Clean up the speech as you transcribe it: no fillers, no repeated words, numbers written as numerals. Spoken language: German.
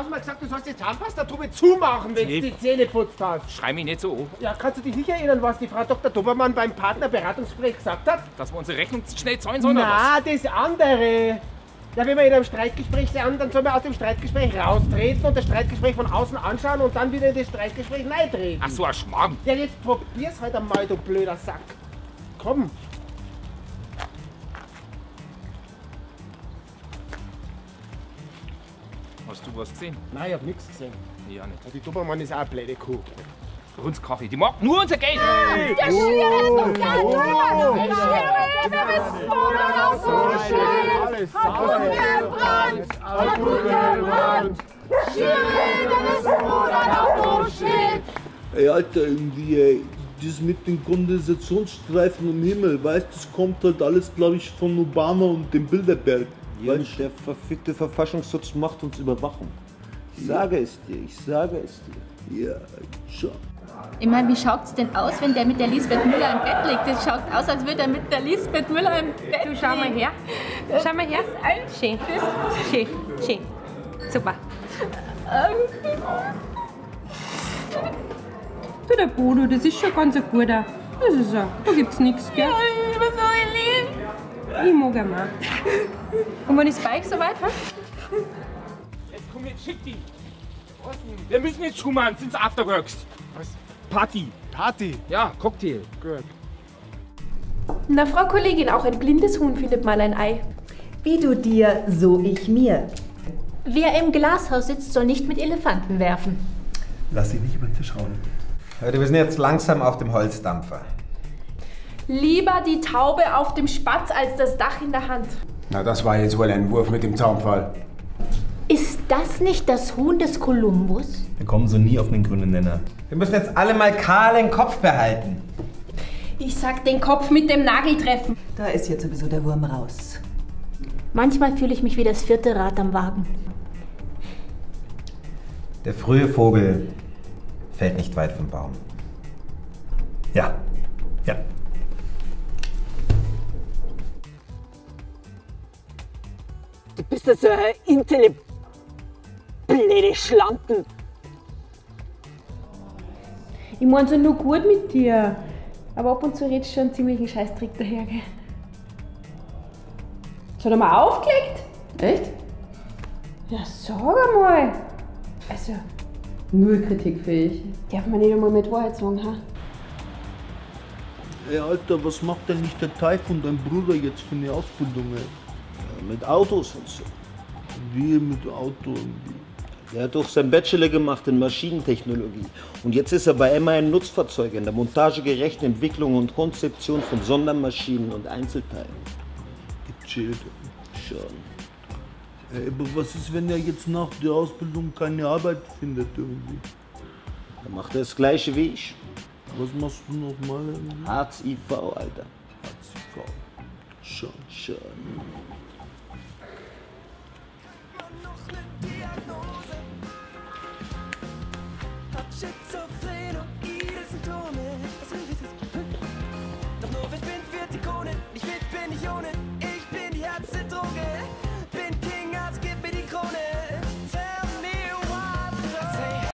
tausendmal gesagt, du sollst die Zahnpastatube zumachen, wenn du die Zähne putzt hast. Schrei mich nicht so an. Ja, kannst du dich nicht erinnern, was die Frau Dr. Dobermann beim Partnerberatungsgespräch gesagt hat? Dass wir unsere Rechnung schnell zahlen sollen, oder was? Na, das andere. Ja, wenn wir in einem Streitgespräch sind, dann soll man aus dem Streitgespräch raustreten und das Streitgespräch von außen anschauen und dann wieder in das Streitgespräch reintreten. Ach so, ein Schmarrn. Ja, jetzt probier's halt einmal, du blöder Sack. Komm. Hast du was gesehen? Nein, ich hab nichts gesehen. Ja, nicht. Ja, die Dobermann ist auch eine blöde Kuh. Für uns Kaffee. Die mag nur unser Geld. Der Schirr ist doch gar nicht! Alles Abgebrannt! Ey, Alter, irgendwie, ey, das mit den Kondensationsstreifen im Himmel, weißt du, das kommt halt alles, glaube ich, von Obama und dem Bilderberg. Jungs, der verfickte Verfassungsschutz macht uns Überwachung. Ich sage es dir, ich sage es dir. Ja, schon. Ich meine, wie schaut's denn aus, wenn der mit der Lisbeth Müller im Bett liegt? Das schaut aus, als würde er mit der Lisbeth Müller im Bett liegen. Du, schau mal her. Schau mal her. Schön. Schön. Schön. Super. Du, der Bodo, das ist schon ganz ein guter. Das ist er. Da gibt's nichts, gell? Ich bin so lieb. Ich mag ihn mal. Und wann ist Bike soweit? Jetzt komm, jetzt schick die. Wir müssen jetzt Schuh machen, sind's Afterworks. Was? Party. Party. Ja, Cocktail. Gut. Na, Frau Kollegin, auch ein blindes Huhn findet mal ein Ei. Wie du dir, so ich mir. Wer im Glashaus sitzt, soll nicht mit Elefanten werfen. Lass dich nicht über den Tisch hauen. Leute, wir sind jetzt langsam auf dem Holzdampfer. Lieber die Taube auf dem Spatz als das Dach in der Hand. Na, das war jetzt wohl ein Wurf mit dem Zaunpfahl. Ist das nicht das Huhn des Kolumbus? Wir kommen so nie auf einen grünen Nenner. Wir müssen jetzt alle mal kahlen Kopf behalten. Ich sag den Kopf mit dem Nagel treffen. Da ist jetzt sowieso der Wurm raus. Manchmal fühle ich mich wie das 4. Rad am Wagen. Der frühe Vogel fällt nicht weit vom Baum. Ja, ja. Du bist ja so ein blöde Schlampen. Ich mein so nur gut mit dir. Aber ab und zu redest du schon einen ziemlichen Scheißtrick daher, gell? Jetzt hat er mal aufgelegt? Echt? Ja, sag einmal. Also, null kritikfähig. Darf man nicht einmal mit Wahrheit sagen, ha? Ey, Alter, was macht denn nicht der Taifun, dein Bruder, jetzt für eine Ausbildung, ey? Ja, mit Autos und so. Wie mit Auto? Der hat doch sein Bachelor gemacht in Maschinentechnologie. Und jetzt ist er bei MAN Nutzfahrzeuge in der montagegerechten Entwicklung und Konzeption von Sondermaschinen und Einzelteilen. Gechillt. Schon. Ey, aber was ist, wenn er jetzt nach der Ausbildung keine Arbeit findet irgendwie? Dann macht er das gleiche wie ich. Was machst du nochmal? Hartz IV, Alter. Hartz IV. Schon. Schon. Diagnose. Hab Schicksal.